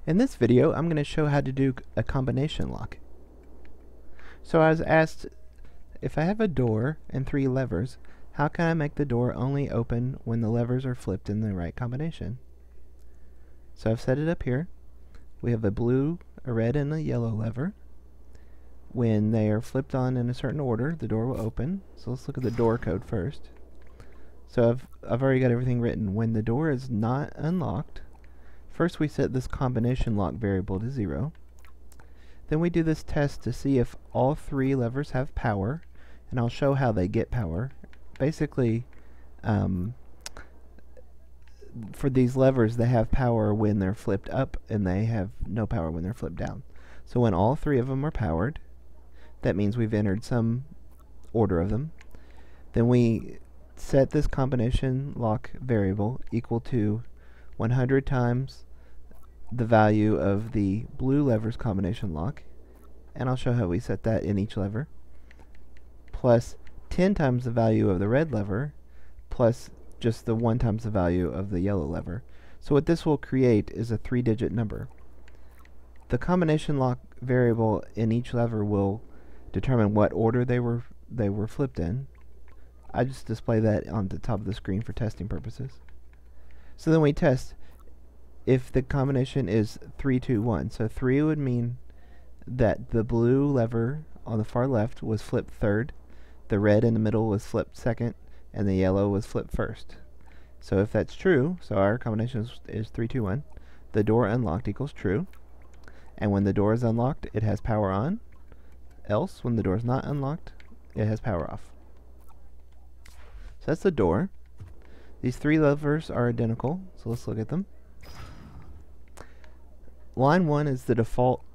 In this video, I'm going to show how to do a combination lock. So I was asked, if I have a door and 3 levers, how can I make the door only open when the levers are flipped in the right combination? So I've set it up here. We have a blue, a red, and a yellow lever. When they are flipped on in a certain order, the door will open. So let's look at the door code first. So I've already got everything written. When the door is not unlocked, first we set this combination lock variable to 0. Then we do this test to see if all 3 levers have power, and I'll show how they get power. Basically, for these levers, they have power when they're flipped up, and they have no power when they're flipped down. So when all 3 of them are powered, that means we've entered some order of them. Then we set this combination lock variable equal to 100 times the value of the blue lever's combination lock, and I'll show how we set that in each lever, plus 10 times the value of the red lever, plus just the 1 times the value of the yellow lever. So what this will create is a 3-digit number. The combination lock variable in each lever will determine what order they were flipped in. I just display that on the top of the screen for testing purposes. So then we test if the combination is 3, 2, 1. So 3 would mean that the blue lever on the far left was flipped third, the red in the middle was flipped second, and the yellow was flipped first. So if that's true, so our combination is 3, 2, 1, the door unlocked equals true. And when the door is unlocked, it has power on. Else, when the door is not unlocked, it has power off. So that's the door. These 3 levers are identical, so let's look at them. Line 1 is the default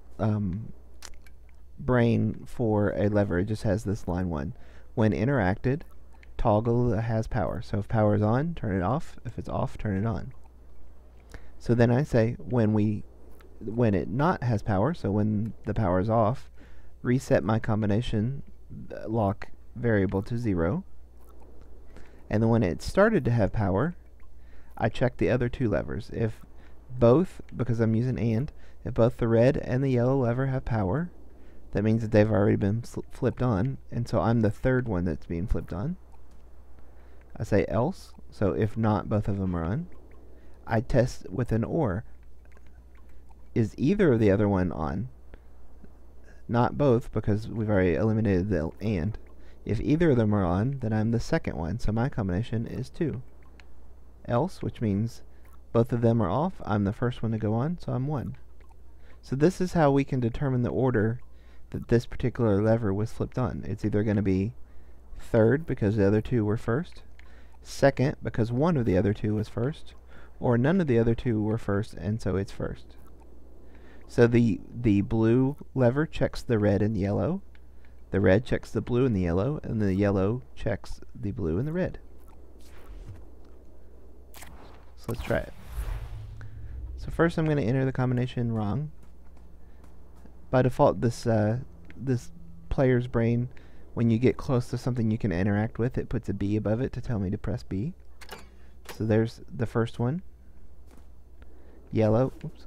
brain for a lever. It just has this line 1. When interacted, toggle has power. So if power is on, turn it off. If it's off, turn it on. So then I say when it not has power, so when the power is off, reset my combination lock variable to 0. And then when it started to have power, I check the other 2 levers. If both, because I'm using AND, if both the red and the yellow lever have power, that means that they've already been flipped on, and so I'm the 3rd one that's being flipped on. I say else, so if not both of them are on. I test with an OR. Is either of the other one on? Not both, because we've already eliminated the AND. If either of them are on, then I'm the 2nd one, so my combination is 2. Else, which means both of them are off, I'm the 1st one to go on, so I'm 1. So this is how we can determine the order that this particular lever was flipped on. It's either going to be 3rd because the other 2 were 1st, 2nd because one of the other 2 was 1st, or none of the other 2 were 1st, and so it's 1st. So the blue lever checks the red and yellow, the red checks the blue and the yellow checks the blue and the red. So let's try it. So first I'm going to enter the combination wrong. By default, this player's brain, when you get close to something you can interact with, it puts a B above it to tell me to press B. So there's the first one. Yellow. Oops.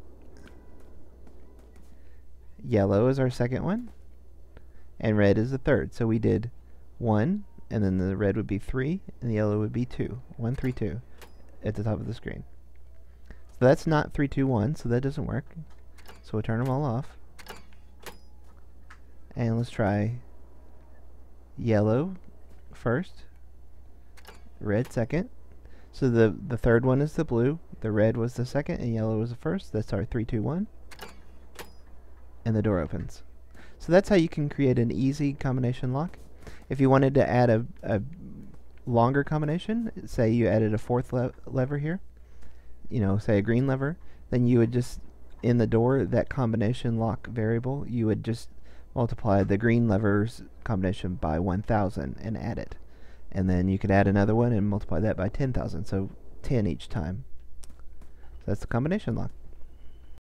Yellow is our 2nd one, and red is the 3rd. So we did 1, and then the red would be 3, and the yellow would be 2. 1, 3, 2 at the top of the screen. So that's not 3, 2, 1, so that doesn't work. So we'll turn them all off. And let's try yellow first, red 2nd. So the 3rd one is the blue, the red was the 2nd, and yellow was the 1st. That's our 3, 2, 1. And the door opens. So that's how you can create an easy combination lock. If you wanted to add a longer combination, say you added a 4th lever here, say a green lever, then you would just, in the door, that combination lock variable, you would just multiply the green lever's combination by 1,000 and add it. And then you could add another one and multiply that by 10,000, so 10 each time. So that's the combination lock.